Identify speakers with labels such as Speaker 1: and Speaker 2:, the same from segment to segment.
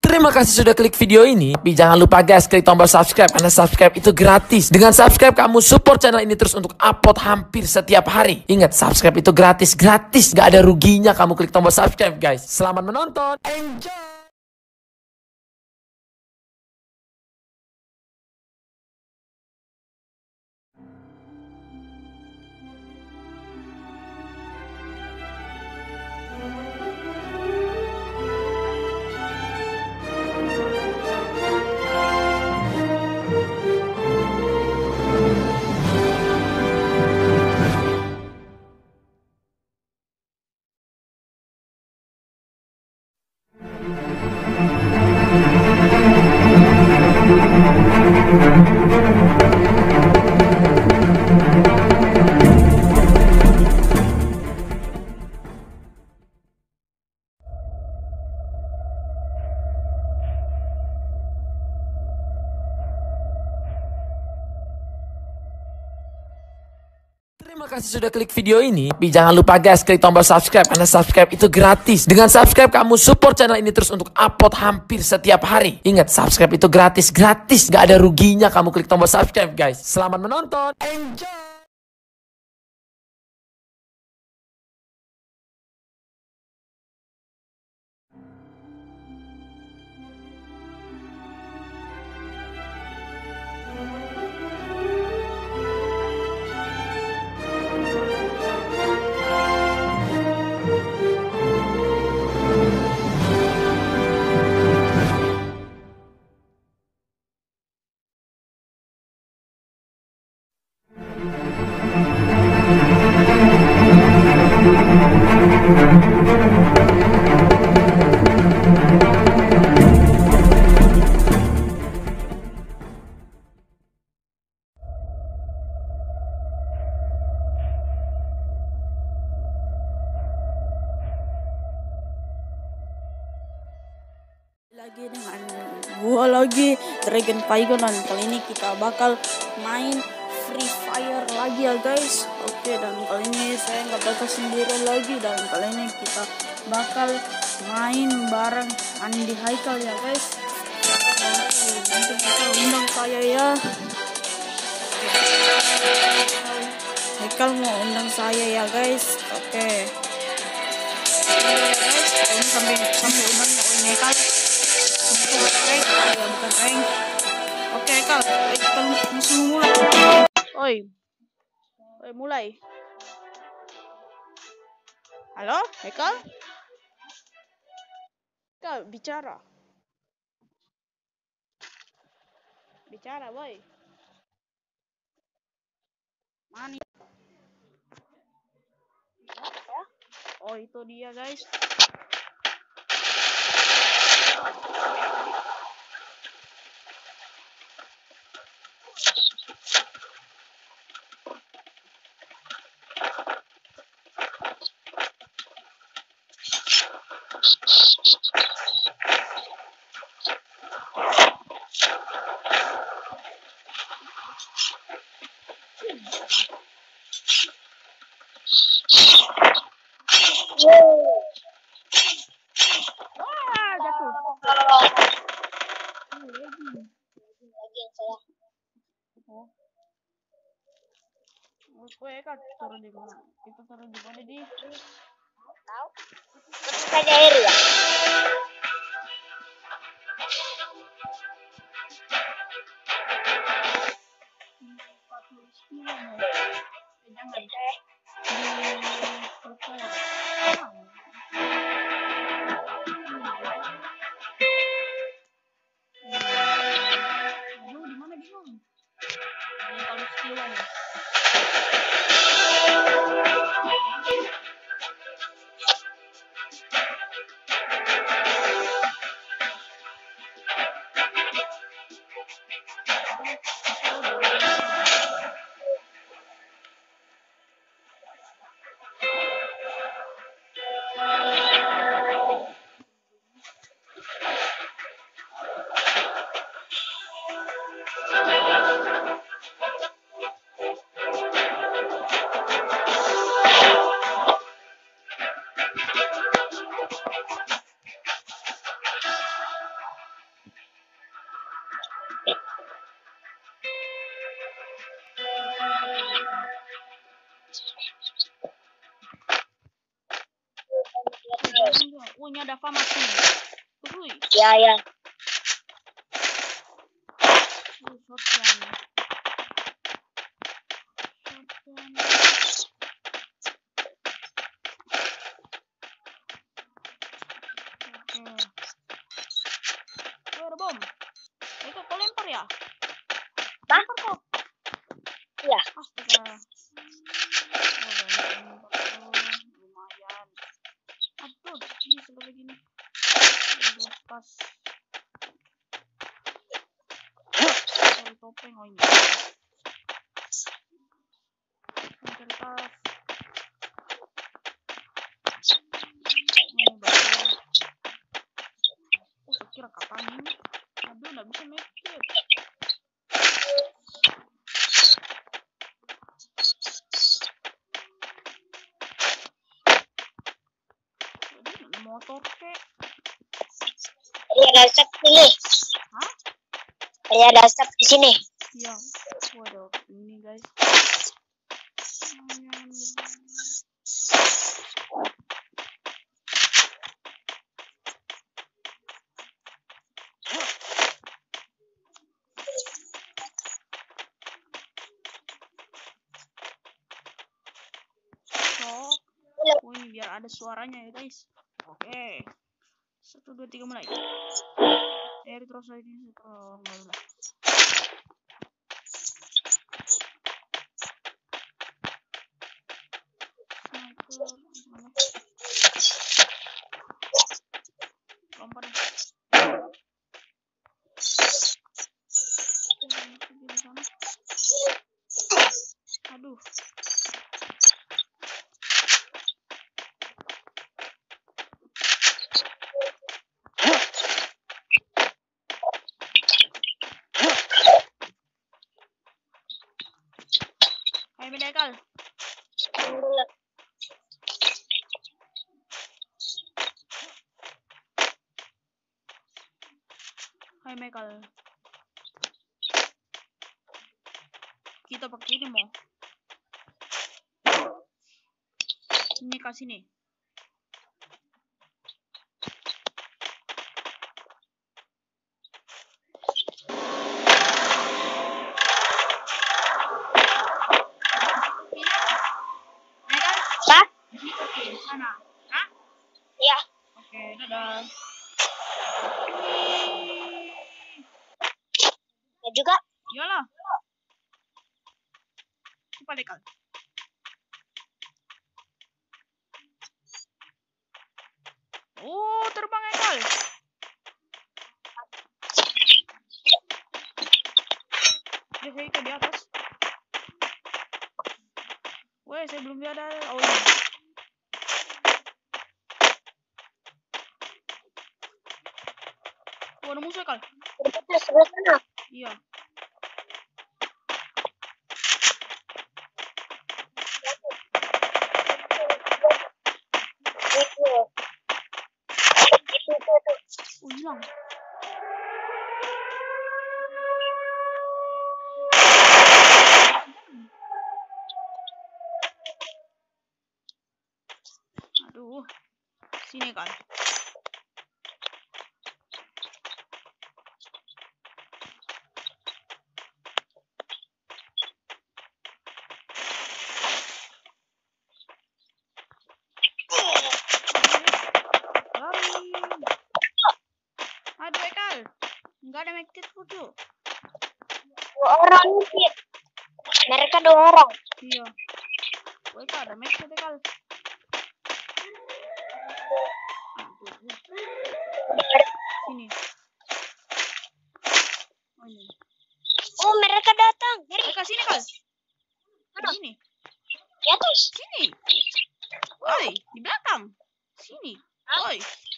Speaker 1: Terima kasih sudah klik video ini. Tapi jangan lupa guys, klik tombol subscribe karena subscribe itu gratis. Dengan subscribe kamu support channel ini terus untuk upload hampir setiap hari. Ingat, subscribe itu gratis, gak ada ruginya kamu klik tombol subscribe guys. Selamat menonton, enjoy. Terima kasih sudah klik video ini. Tapi jangan lupa guys, klik tombol subscribe karena subscribe itu gratis. Dengan subscribe kamu support channel ini terus untuk upload hampir setiap hari. Ingat, subscribe itu gratis, gak ada ruginya kamu klik tombol subscribe guys. Selamat menonton, enjoy.
Speaker 2: Lagi dengan gua lagi Dragon Pygon, dan kali ini kita bakal main Free Fire lagi ya guys. Oke, dan kali ini saya nggak bakal sendirian lagi, dan kali ini kita bakal main bareng Andi Haikal ya guys. Nanti kita undang saya ya. Haikal mau undang saya ya guys. Oke. Ini sampai undangnya Haikal. Bukan rank. Oke Kal, kita langsung mulai. Oi, mulai. Halo, Kal? Kal, bicara, boy. Mana? Oh, itu dia guys. Wah, jatuh. Lagi yang saya. Gue kan taruh di mana? Kita taruh di mana di? Tahu? Saja air ya. Ini ada famasi. Uhuy.
Speaker 3: Ya.
Speaker 2: Shotgun. Oke. Ada bom. Itu kau lempar ya?
Speaker 3: Hah?
Speaker 2: Lempar kau.
Speaker 3: Iya.
Speaker 2: Astaga. Lumayan. Aduh, ini sudah begini. Udah pas. Cari topeng, oh ini. Cari tas. Ini baju. Oh, saya kira kapan ini. Aduh, nggak bisa mikir. Ini motor kek.
Speaker 3: Ada asap sini.
Speaker 2: Hah?
Speaker 3: Ada asap di sini.
Speaker 2: Iya. Waduh, ini guys. Oh, ini biar ada suaranya ya guys. Oke. 1, 2, 3 mulai. Terus lagi. Oh, enggak. Lompat. Aduh. Hai Medekal. Hai Michael. Kita pakai ini mau. Ini kasih nih.
Speaker 3: Hah?
Speaker 2: Sana. Hah?
Speaker 3: Iya.
Speaker 2: Oke, dadah.
Speaker 3: Ya juga.
Speaker 2: Iyalah. Coba deh kal. Oh, terbang ya kal. Dia ke di atas. Weh, saya belum ada. Oh ini. Oh, ada musuh kal.
Speaker 3: Itu sebelah sana.
Speaker 2: Iya.
Speaker 3: Itu.
Speaker 2: Oh, hilang. Aduh. Sini kal. Lari. Aduh, Ekal. Enggak ada make foto.
Speaker 3: 2 orang sih. Mereka 2 orang.
Speaker 2: Iya. Oh, Ekal ada make Ekal. Sini. Oh, ini.
Speaker 3: Oh, mereka datang.
Speaker 2: Ekal sini Kal.
Speaker 3: Mana?
Speaker 2: Sini.
Speaker 3: Di atas.
Speaker 2: Sini. Oi, di belakang. Sini. Oi.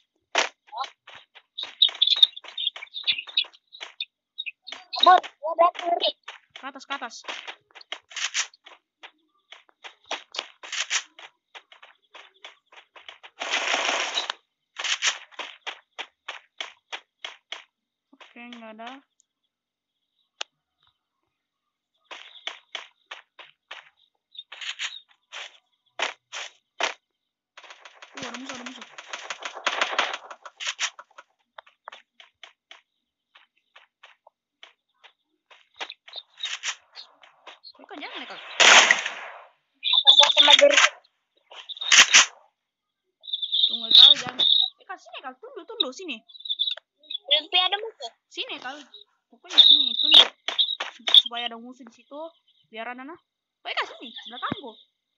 Speaker 3: Bot, dia datang.
Speaker 2: Ke atas, ke atas. Oke, nggak ada. Ada musuh, ada musuh. Kak, jangan Kak.
Speaker 3: Sama diri.
Speaker 2: Tunggu Kak, jangan. Kak, sini Kak, tunduk sini.
Speaker 3: Lebih ada musuh.
Speaker 2: Sini Kak. Pokoknya sini, tunduk. Supaya ada musuh di situ, biar anak. Baik Kak, sini, belakangku.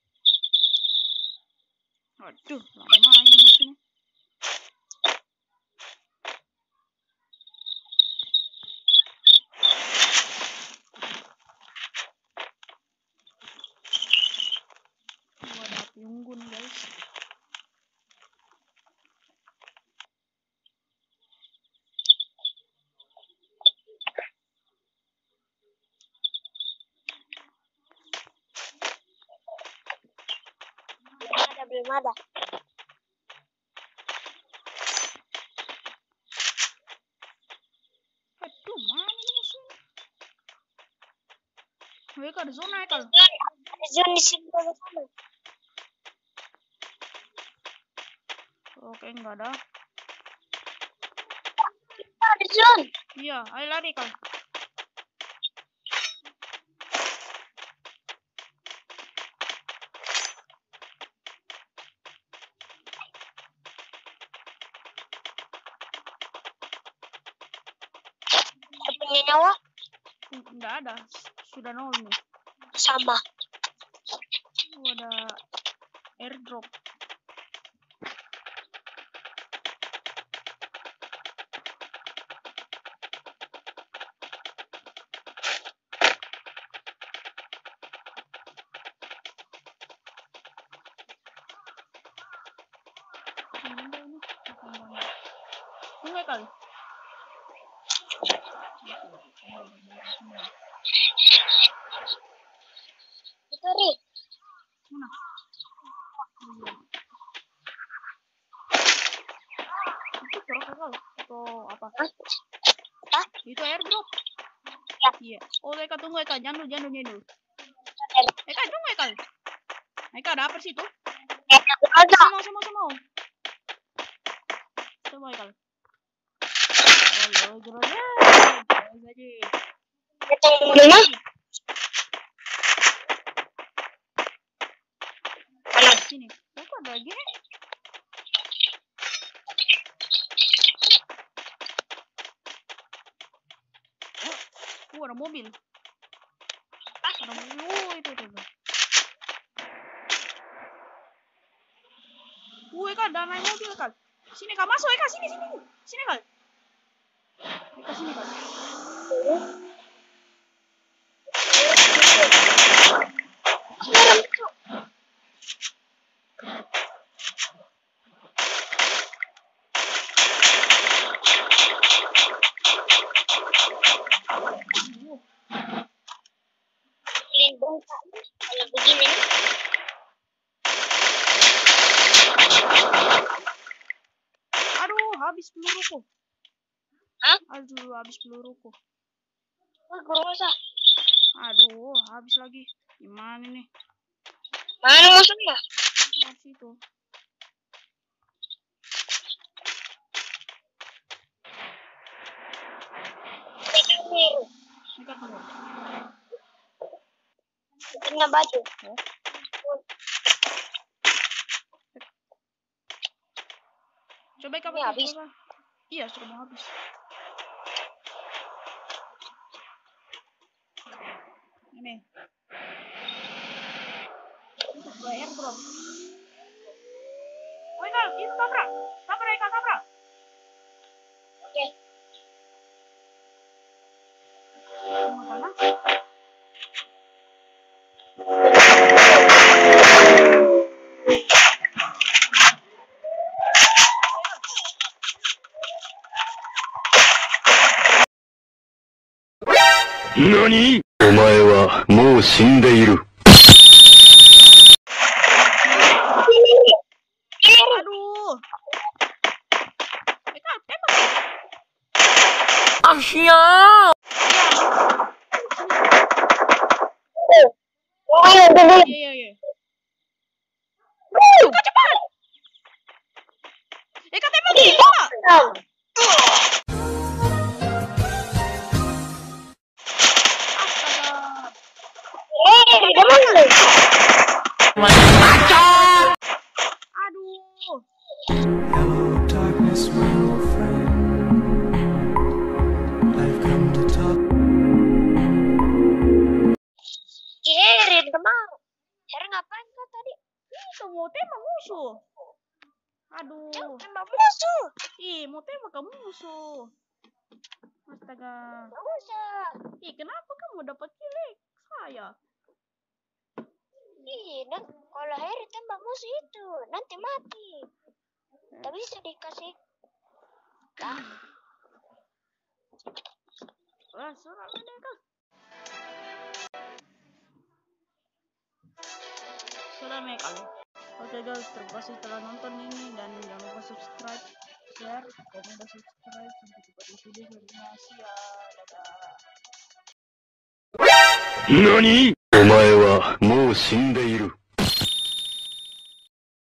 Speaker 2: Aduh, lama ini musuhnya. Ada api unggun guys.
Speaker 3: Belum ada.
Speaker 2: Aduh, mana ini musuhnya? Mereka ada zona ya Kak.
Speaker 3: Ada zone di sini sana.
Speaker 2: Oke, enggak ada.
Speaker 3: Ada zone.
Speaker 2: Iya, ayo lari Kak.
Speaker 3: Punya nyawa
Speaker 2: Enggak ada, sudah 0 nih.
Speaker 3: sama.
Speaker 2: Ada airdrop. Tunggu kali.
Speaker 3: Sorry.
Speaker 2: Mana? Itu berapa kali? Atau apa?
Speaker 3: Hah?
Speaker 2: Itu airdrop.
Speaker 3: Ya.
Speaker 2: Iya. Oh, Eka tunggu Eka, jangan dulu.
Speaker 3: Er,
Speaker 2: Eka tunggu Eka. Eka ada apa sih itu?
Speaker 3: ada.
Speaker 2: Sama. Coba Eka. Oh, jelas ya.
Speaker 3: Ketemu dulu.
Speaker 2: Sini. Kok ada lagi nih? Ada mobil. Ada mobil. Itu. Kak, ada naik mobil Kak. Sini Kak, masuk Kak, sini. Sini Kak. Kak, sini Kak.
Speaker 3: Kalau begini.
Speaker 2: Aduh, habis peluruku.
Speaker 3: Hah?
Speaker 2: Aduh, habis peluruku.
Speaker 3: Guru masa.
Speaker 2: Aduh, habis lagi. Gimana nih?
Speaker 3: Mana musuhnya?
Speaker 2: Di situ. Dekat tunggu.
Speaker 3: Punya baju.
Speaker 2: Coba Kak,
Speaker 3: Ini habis.
Speaker 2: coba. Iya, sudah mau habis. Ini. Itu airdrop. Woi Kak, itu tabrak. Tabrak.
Speaker 3: Oke.
Speaker 2: Mau sana?
Speaker 4: NANI?お前はもう死んでいる。
Speaker 2: Aduh. Kak, tembak.
Speaker 1: Asia.
Speaker 2: Iya. Kak, cepat. Kak, tembak. Astaga. itu mau tembak musuh. Aduh.
Speaker 3: Tembak musuh.
Speaker 2: Ih, mau tembak ke musuh. Astaga.
Speaker 3: Nggak usah.
Speaker 2: Ih, kenapa kamu dapat kill saya?
Speaker 3: Ih, kalau Harry tembak musuh itu nanti mati. Tak bisa dikasih.
Speaker 2: Wah, surat mereka. Sudah mereka. Oke guys, terima kasih telah nonton ini dan jangan lupa subscribe, share, komen dan subscribe. Sampai jumpa di video selanjutnya. Dadah.
Speaker 4: 何？お前はもう死んでいる。